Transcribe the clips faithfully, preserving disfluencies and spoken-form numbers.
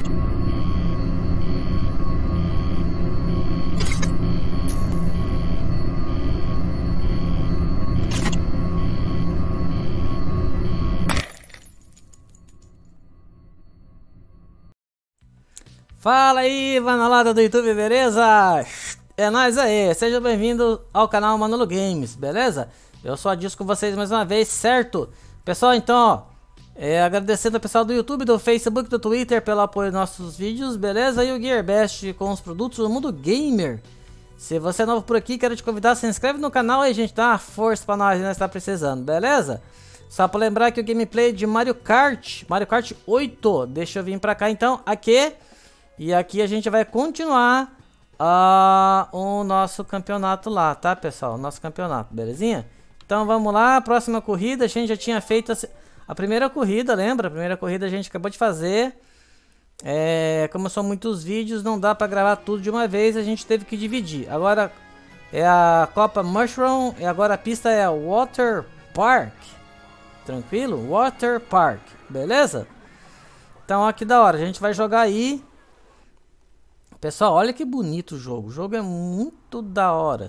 Fala aí, manolada do YouTube, beleza? É nóis aí, seja bem-vindo ao canal Manolo Games, beleza? Eu sou a Disco com vocês mais uma vez, certo? Pessoal, então, ó, é, agradecendo ao pessoal do YouTube, do Facebook, do Twitter pelo apoio aos nossos vídeos, beleza? E o GearBest com os produtos do mundo gamer. Se você é novo por aqui, quero te convidar, se inscreve no canal aí, gente, dá uma força pra nós, nós tá precisando, beleza? Só pra lembrar que o gameplay de Mario Kart, Mario Kart oito, deixa eu vir pra cá então, aqui. E aqui a gente vai continuar uh, o nosso campeonato lá, tá, pessoal? O nosso campeonato, belezinha? Então vamos lá, próxima corrida. A gente já tinha feito a, a primeira corrida, lembra? A primeira corrida a gente acabou de fazer. É, como são muitos vídeos, não dá pra gravar tudo de uma vez, a gente teve que dividir. Agora é a Copa Mushroom e agora a pista é a Water Park. Tranquilo? Water Park, beleza? Então ó, que da hora, a gente vai jogar aí. Pessoal, olha que bonito o jogo. O jogo é muito da hora.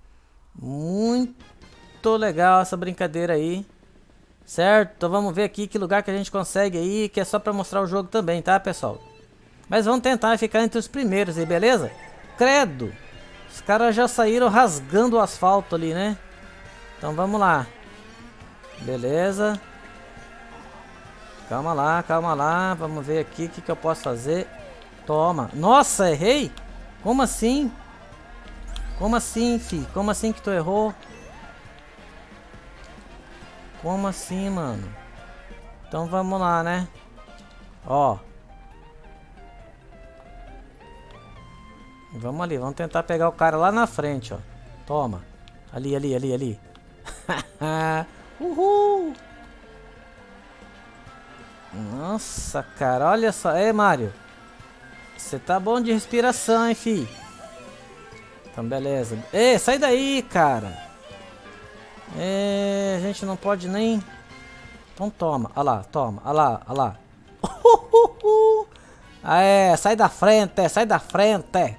Muito legal essa brincadeira aí. Certo? Então vamos ver aqui que lugar que a gente consegue aí. Que é só pra mostrar o jogo também, tá, pessoal? Mas vamos tentar ficar entre os primeiros aí, beleza? Credo! Os caras já saíram rasgando o asfalto ali, né? Então vamos lá. Beleza. Calma lá, calma lá. Vamos ver aqui o que, que eu posso fazer. Toma. Nossa, errei? Como assim? Como assim, fi? Como assim que tu errou? Como assim, mano? Então vamos lá, né? Ó. Vamos ali, vamos tentar pegar o cara lá na frente, ó. Toma. Ali, ali, ali, ali. Uhul! Nossa, cara, olha só. Ei, Mario. Você tá bom de respiração, hein, fi? Então, beleza. Ei, sai daí, cara. É, a gente não pode nem... Então toma. Olha lá, toma. Olha lá, olha lá. Aê, sai da frente, sai da frente.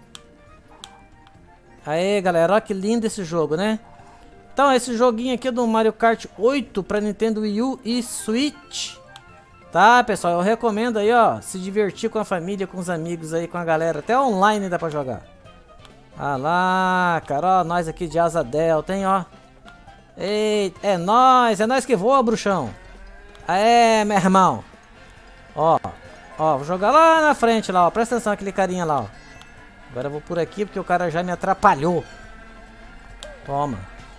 Aê, galera, olha que lindo esse jogo, né? Então, esse joguinho aqui é do Mario Kart oito para Nintendo Wii U e Switch. Tá, pessoal, eu recomendo aí, ó, se divertir com a família, com os amigos aí, com a galera. Até online dá pra jogar. Ah lá, cara, ó, nós aqui de Asa Delta, hein, ó. Ei, é nós, é nós que voa, bruxão. Aê, meu irmão. Ó, ó, vou jogar lá na frente lá, ó. Presta atenção aquele carinha lá, ó. Agora eu vou por aqui porque o cara já me atrapalhou. Toma.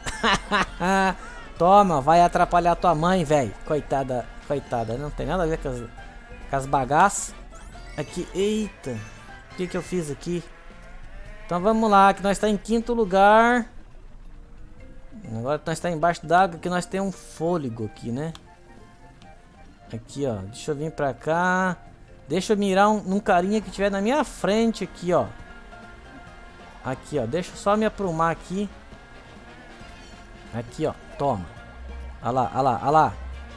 Toma, vai atrapalhar tua mãe, velho. Coitada. Coitada, não tem nada a ver com as, com as bagaças. Aqui, eita. O que que eu fiz aqui? Então vamos lá, que nós está em quinto lugar. Agora nós está embaixo d'água, que nós temos um fôlego aqui, né? Aqui, ó. Deixa eu vir pra cá. Deixa eu mirar um, um carinha que tiver na minha frente aqui, ó. Aqui, ó. Deixa eu só me aprumar aqui. Aqui, ó. Toma. Olha lá, olha lá, olha lá.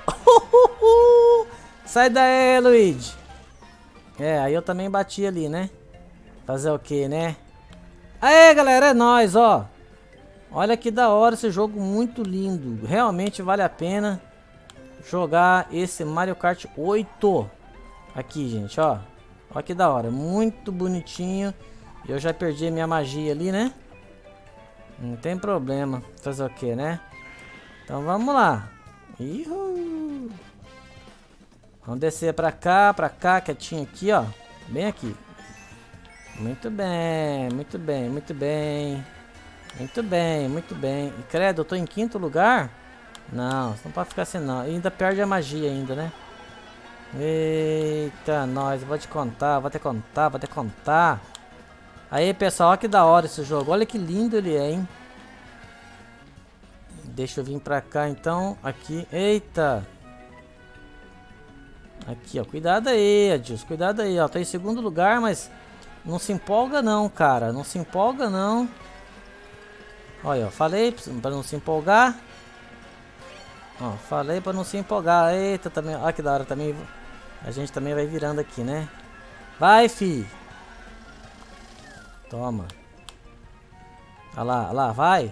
Sai daí, Luigi. É, aí eu também bati ali, né? Fazer o que, né? Aê, galera, é nóis, ó. Olha que da hora esse jogo, muito lindo. Realmente vale a pena jogar esse Mario Kart oito. Aqui, gente, ó. Olha que da hora, muito bonitinho. Eu já perdi a minha magia ali, né? Não tem problema. Fazer o que, né? Então vamos lá. Ihu. Vamos descer pra cá, pra cá, quietinho aqui, ó. Bem aqui. Muito bem, muito bem, muito bem. Muito bem, muito bem. E credo, eu tô em quinto lugar? Não, não pode ficar assim não. E ainda perde a magia ainda, né? Eita, nós, vou te contar, vou te contar, vou te contar. Aí, pessoal, olha que da hora esse jogo. Olha que lindo ele é, hein? Deixa eu vir pra cá, então. Aqui, eita. Aqui, ó, cuidado aí, Adilson, cuidado aí, ó, tá em segundo lugar, mas não se empolga não, cara, não se empolga não. Olha, ó, falei pra não se empolgar. Ó, falei pra não se empolgar, eita, também, olha que da hora também, a gente também vai virando aqui, né? Vai, fi. Toma. Olha lá, olha lá, vai.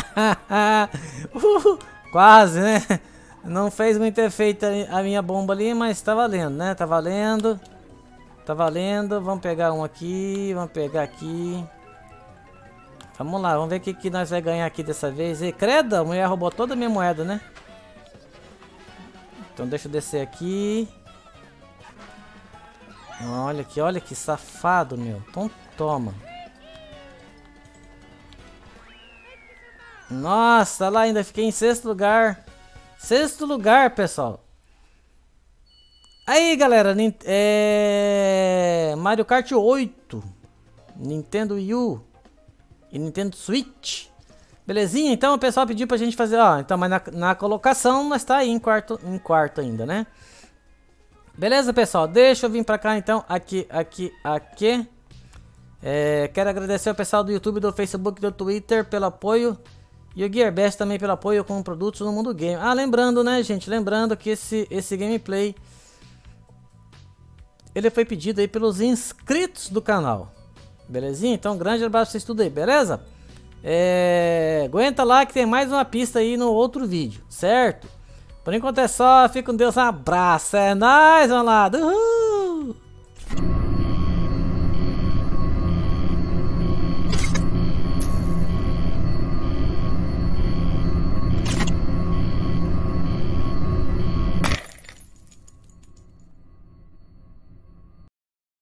uh, quase, né? Não fez muito efeito a minha bomba ali, mas tá valendo, né? Tá valendo. Tá valendo. Vamos pegar um aqui. Vamos pegar aqui. Vamos lá, vamos ver o que, que nós vamos ganhar aqui dessa vez. E credo, a mulher roubou toda a minha moeda, né? Então deixa eu descer aqui. Olha aqui, olha que safado, meu. Então toma. Nossa, lá ainda fiquei em sexto lugar. Sexto lugar, pessoal. Aí, galera, é... Mario Kart oito, Nintendo Wii U e Nintendo Switch. Belezinha? Então o pessoal pediu pra gente fazer, ó. Então, mas na, na colocação nós tá aí em quarto, em quarto ainda, né? Beleza, pessoal? Deixa eu vir pra cá, então. Aqui, aqui, aqui. É, quero agradecer ao pessoal do YouTube, do Facebook, do Twitter pelo apoio. E o GearBest também pelo apoio com produtos no mundo game. Ah, lembrando, né, gente? Lembrando que esse, esse gameplay ele foi pedido aí pelos inscritos do canal. Belezinha? Então, um grande abraço pra vocês tudo aí, beleza? É... Aguenta lá que tem mais uma pista aí no outro vídeo, certo? Por enquanto é só. Fica com Deus, um abraço. É nóis, vamos lá. Uhul!